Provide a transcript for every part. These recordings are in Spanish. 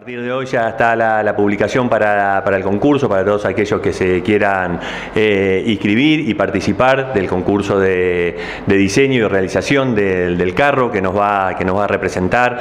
A partir de hoy ya está la publicación para el concurso, para todos aquellos que se quieran inscribir y participar del concurso de diseño y realización del carro que nos va a representar,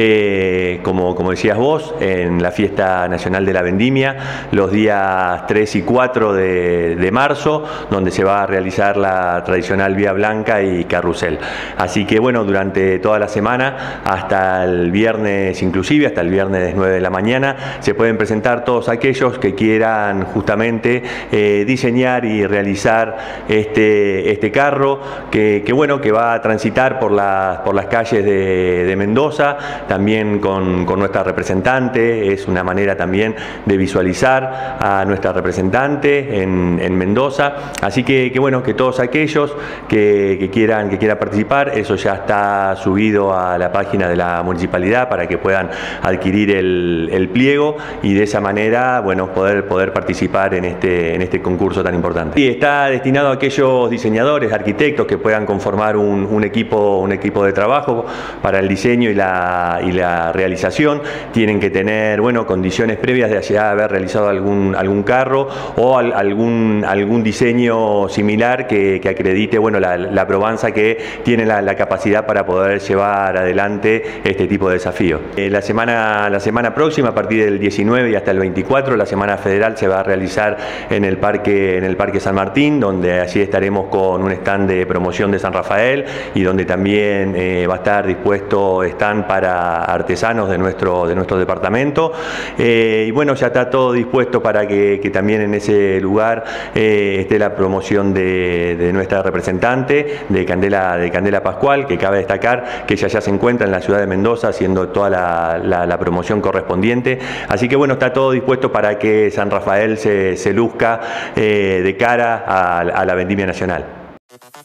como decías vos, en la Fiesta Nacional de la Vendimia, los días 3 y 4 de marzo, donde se va a realizar la tradicional Vía Blanca y carrusel. Así que bueno, durante toda la semana, hasta el viernes inclusive, hasta el viernes 9 de la mañana, se pueden presentar todos aquellos que quieran justamente diseñar y realizar este carro que va a transitar por las calles de Mendoza, también con nuestra representante. Es una manera también de visualizar a nuestra representante en Mendoza. Así que bueno, que todos aquellos que quieran participar, eso ya está subido a la página de la municipalidad para que puedan adquirir el pliego y de esa manera, bueno, poder participar en este concurso tan importante. Y está destinado a aquellos diseñadores, arquitectos que puedan conformar un equipo de trabajo para el diseño y la realización. Tienen que tener, bueno, condiciones previas de ya haber realizado algún carro o algún diseño similar que acredite, bueno, la probanza que tiene la capacidad para poder llevar adelante este tipo de desafío. La semana próxima, a partir del 19 y hasta el 24, la Semana Federal se va a realizar en el Parque San Martín, donde allí estaremos con un stand de promoción de San Rafael y donde también va a estar dispuesto stand para artesanos de nuestro departamento. Y bueno, ya está todo dispuesto para que también en ese lugar esté la promoción de nuestra representante, de Candela Pascual, que cabe destacar que ella ya se encuentra en la ciudad de Mendoza haciendo toda la promoción correspondiente. Así que bueno, está todo dispuesto para que San Rafael se luzca de cara a la Vendimia Nacional.